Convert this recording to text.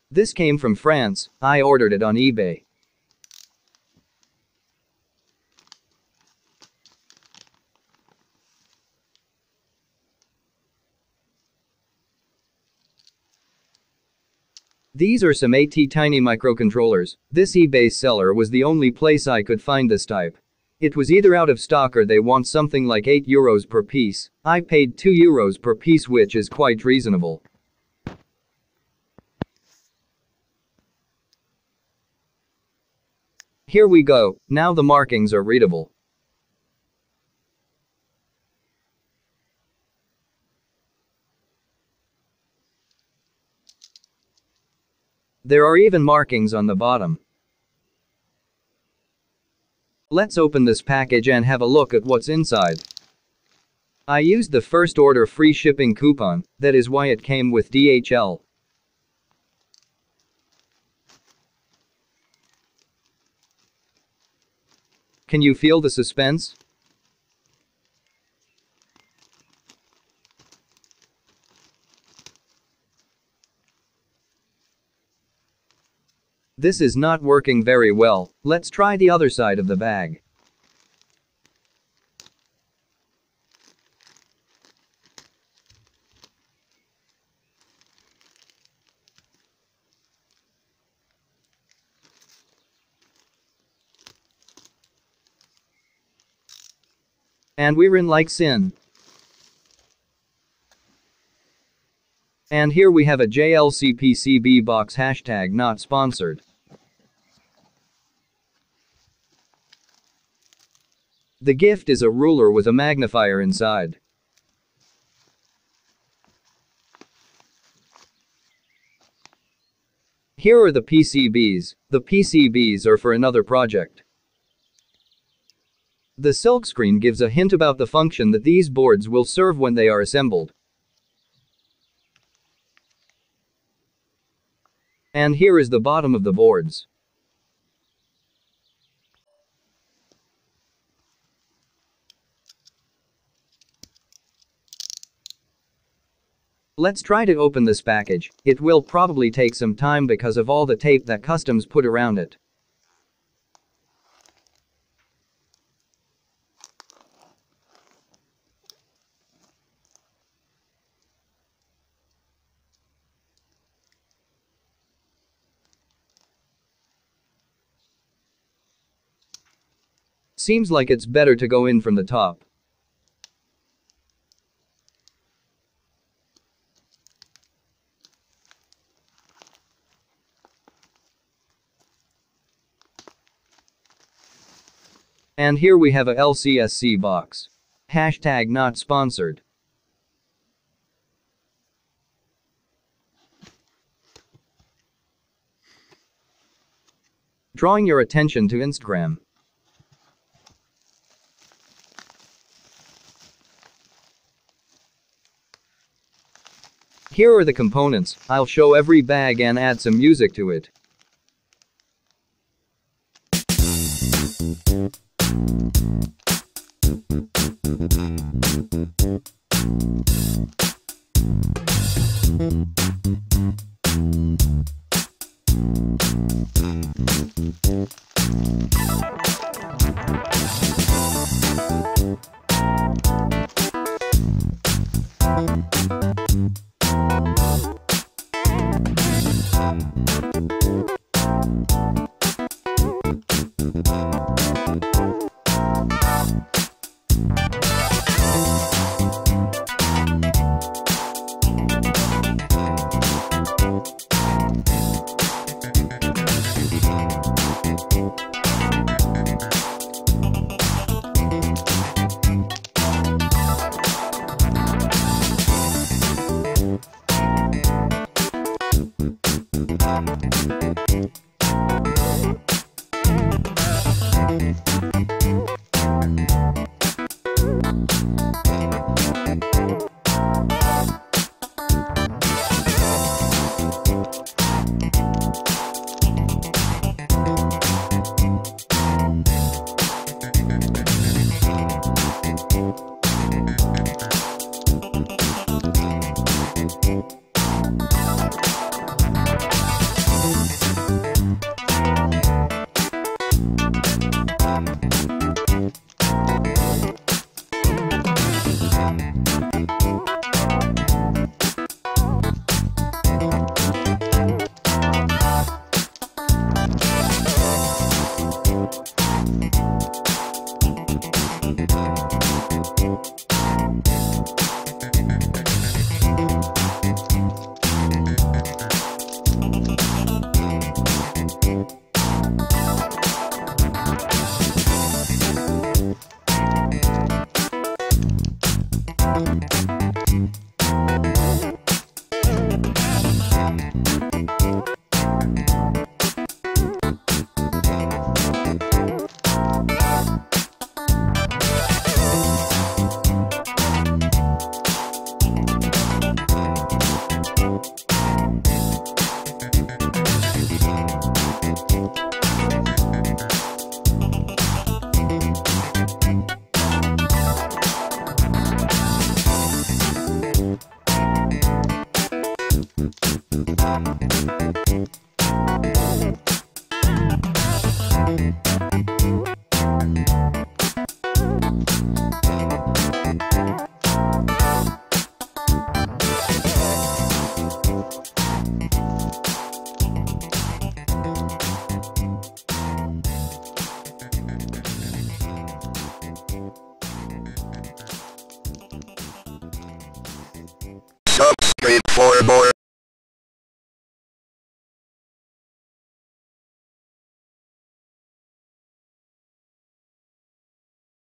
This came from France. I ordered it on eBay. These are some AT-Tiny microcontrollers. This eBay seller was the only place I could find this type. It was either out of stock or they want something like €8 per piece. I paid €2 per piece, which is quite reasonable. Here we go. Now the markings are readable. There are even markings on the bottom. Let's open this package and have a look at what's inside. I used the first order free shipping coupon, that is why it came with DHL. Can you feel the suspense? This is not working very well. Let's try the other side of the bag. And we're in like sin. And here we have a JLCPCB box, hashtag not sponsored. The gift is a ruler with a magnifier inside. Here are the PCBs. The PCBs are for another project. The silkscreen gives a hint about the function that these boards will serve when they are assembled. And here is the bottom of the boards. Let's try to open this package. It will probably take some time because of all the tape that customs put around it. Seems like it's better to go in from the top. And here we have a LCSC box. Hashtag not sponsored. Drawing your attention to Instagram. Here are the components. I'll show every bag and add some music to it.